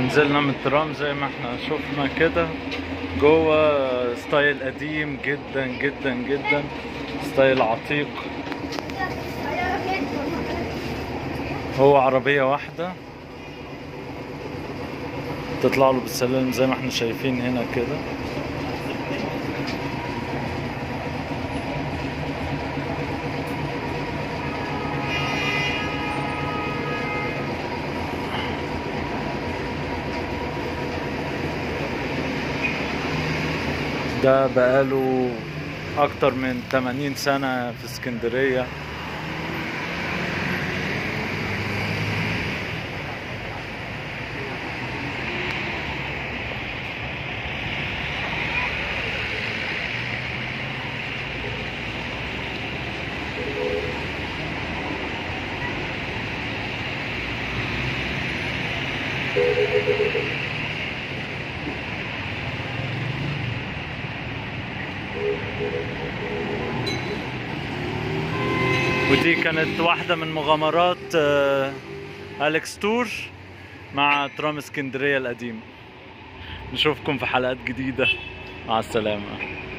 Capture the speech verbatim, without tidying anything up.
نزلنا من الترام زي ما احنا شفنا كده، جوه ستايل قديم جدا جدا جدا، ستايل عتيق. هو عربية واحدة تطلع له بالسلالم زي ما احنا شايفين هنا كده. ده بقاله اكتر من ثمانين سنة في اسكندرية. ودي كانت واحدة من مغامرات أليكس تور مع ترام اسكندرية القديم. نشوفكم في حلقات جديدة، مع السلامة.